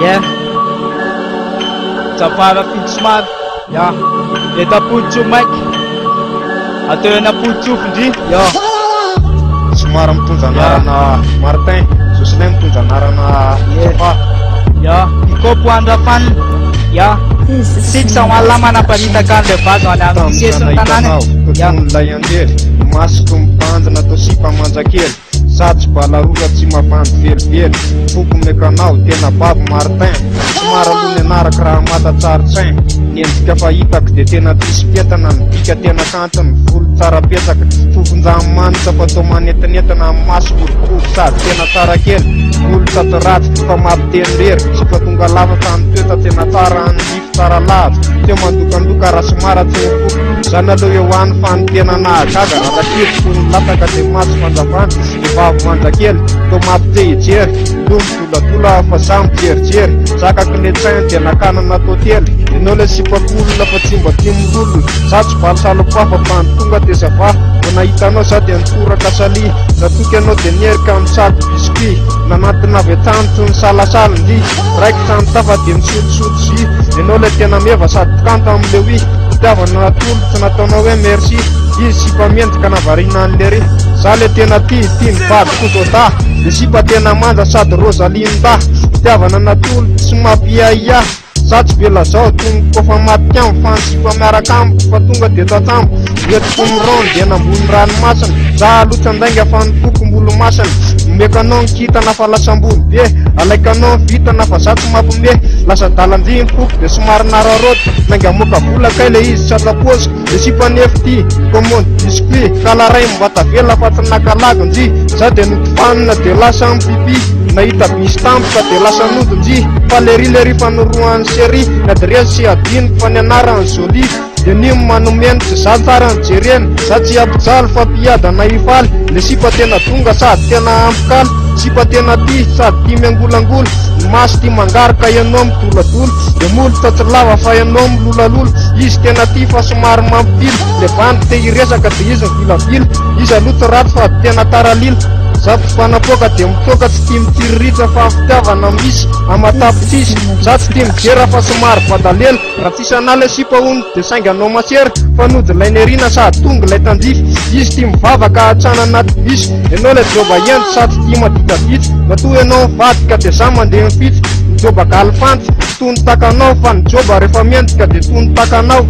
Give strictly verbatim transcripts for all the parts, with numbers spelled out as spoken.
Yeah. Tsapara fitsomary. Yeah. Eta-potso maiky. Atao ena potso findry. Yeah. Somary mitondra anarana Martin, Jocelyn mitondra anarana Papa. Yeah. Ikopo andrafany. Yeah. Sik sa wala manaparitaka le vazo any amin'ny sesiny tanàna. Yeah. Lay anjery, masoko mibanjana tao sipa manjakely. Sady balarora tsy mavandy velively. Foko mekanao tena babo Martin. Somary aloha nianaraka raha matatsarotsainy. Niendrika fa hitako de tena tsisy petana, nibika tena kantiny, volo tsara betsaka. Fofonjamanitra fatao manetinetana amin'ny maso boribory sady tena tsara kely. Olo tatiratsy fa mampiteny rery, tsy fa tonga lava tany toeta tena tsara anlify tsara lava. Teo mandokandoka raha somara tsy foko. Zany aloha eo any fa ny tena nahagaga raha kely tony lataka de maso fanjavany. Vavo manjakely, tao mampite hijery. Lomo tolatola fa samy jerijery. Zakaky le tsainy de nakanana tôtely. Enao le sipakolona fa tsy mba tia milolona. Satso baly salopafa fa nitonga de zava. Vao nahitanao za de nitoraka sali. Natoky anao de nierika amin'ny sady biscuit. Nanatina avy tanitry ny salasalindry. Raiky trano tafa de misotosoto zy. Enao le tena meva sady kanto am'le wi. Fitiavana natolo tsy nataonao hoe merci. Izy sipa mendrika navarina an'le ry. Za le tena tia tia mivady kodota. Le sipa tena manja sady Rosalinda. Fitiavana natolo tsy mampiaia. Satsy bela zao tongo kofa maty ambo fa ny sipa miaraka amiko fa tonga de tatambo. Entiko miron de nambony ranomasina. Za alotra ndainga fa nipoko mbolo masina. Mekanao nkitana fa lasa ambony be. Alaikanao vitana fa za tsy mampime. Lasa dalandy mipoko de somary nararota. Nainga moka vola kay le izy tsy ataposy. Le sipa nefty commande biscuit kalaray mbata vela fa tsy nakalagonjy. Za de notifanina de lasa mpipi. Nahita bisy tampoka de lasa nodonjy. Fa lerilery fanoroan'ny série. Nadrezy sy adiniko fa nianarany joli. De nimo manomeny tsy za tsara nijereny. Za tsy ampijaly fa mpiada na ifaly. Le sipa tena tonga sady tena ampikaly. Sipa tena ty sady ty miangolangola. Maso ty mangarika ianao mitolatolo. De molo tatsy lava fa ianao milolalola. Izy tena ty fa somary mampitily. Le bandy te hiresaka de izy mivilavila. Izy aloha raty fa tena taralila. Za mpifanapoka de mitoka tsy tia mitiriritra fa fitiavana misy amatapotsisy. Za tsy tia mijera fa somary badalela. Raha tsisy anay le sipa ony de sainga anao masery. Fa nody lay nerina sady tonga lay tandify. Izy tia mivavaka atrana anaty bisy. Enao le joba ento sady tia madika vitsy. Matoa enao vadika de za mandeha mifitsy. Joba galifanty tony takanao fa ny joba rehefa mendrika de tony takanao.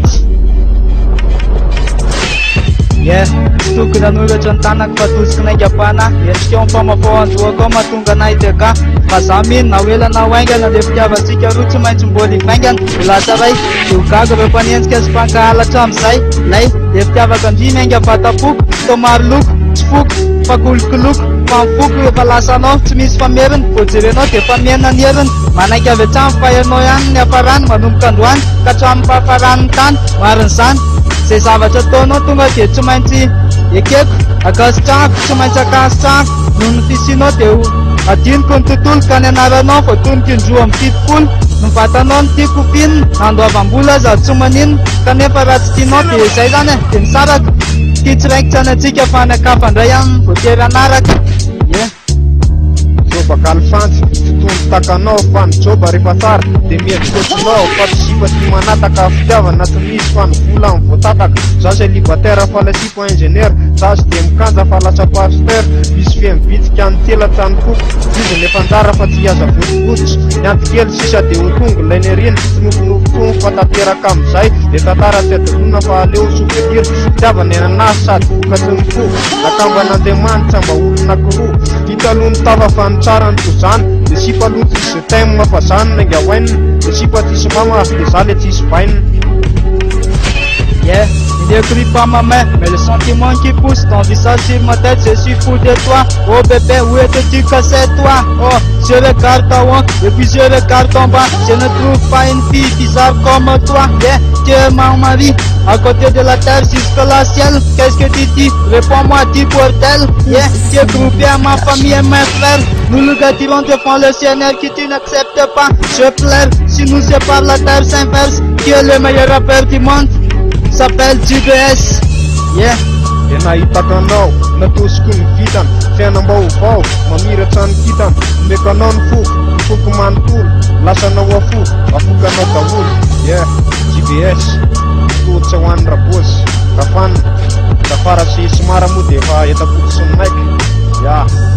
Yeah, tsy tokony hanoratra ny tanako fa tosiko naingam-pana. Endrika eo ampamafao anjoako ao mahatonga anay de ka. Fa za mino na hoela na hoaingana le fitiavantsika roa tsy maintsy mbola hivaingana. Ho lasa ray de ho gaga rehefa niendrika sy mpankahalatra am'izay. Lay de fitiavaka andry miainga vatapoko. Tao maro loko, tsy foko, fa kolokoloko. Fa mifoko rehefa lasa anao tsy misy fameriny. Vao jerenao de fa miena ny heriny. Manaiky avy hatrany fa ianao ihany ny hafarany. Manomboka androany ka hatramin'ny fahafaran'ny tany. Marin'izany zay zavatra ataonao tonga de tsy maintsy ekeko akasitrako, tsy maintsy akasitrako. Noho ny fisinao de adiniko ny tontolo ka ny anaranao vao toniky indroa amin'ny fitopolo. Ny vatanao ny tiako finina andoavam-bola za tsy maninona. Kanefa raha tsy tianao de zay zany e de misaraka. Tia tsiraikitra antsika fa anakafa indray ihany vao tery anaraka. Ye joba galifanty totony takanao fa ny joba rehefa tsara de mietikotinao fa tsy sipa ty manataka fitiavana tsy misy fa ny vola amin'ny voatataka. Za zay libatera fa le sipa ingénieur. Za sy de mikanja fa lasa pasteur. Misy fihambitsika ny telatra ny koko. Izy nefa anjara fa tsy aza votibototsy. Ny antikely sisa de ho tonga lay nerina. Tsy nofinofitony fa tateraka am'izay. De tantara tsy adorona fa aleo souvenir. Fitiavana enanazy sady vokatsy ny fo. Akamban'Andriamanitra mba olona kiroa. Vitalony tava fa ny tsara ny tozany. De sipa aloha tsisy thème fa zany nainga hoainina. De sipa tsisy mama de za le tsisy vainina. Yeah, il n'écrit pas ma main, mais le sentiment qui pousse ton visage sur ma tête, je suis fou de toi. Oh bébé, où étais-tu que c'est toi? Oh, je regarde en haut et puis je regarde en bas. Je ne trouve pas une fille bizarre comme toi. Yeah, tu es mon mari, à côté de la terre jusque le ciel. Qu'est-ce que tu dis? Réponds-moi, dis bordel. Yeah, tu es groupé à ma famille et mes frères. Nous le gâtirons devant le Seigneur qui tu n'acceptes pas. Je pleure, si nous sépare la terre s'inverse. Qui est le meilleur rappeur du monde? S'appelle G B S. Yeah, de nahitaka anao natosiko ny vitany fiainam-baovao mamiratra ny kitany meka anao ny foko ny foko manontolo lasanao afo afokanao daholo yeah J B S tohatra ho an'ny rabosy kafanina tafara sy somara moa de efa etapoky sy ny maiky ya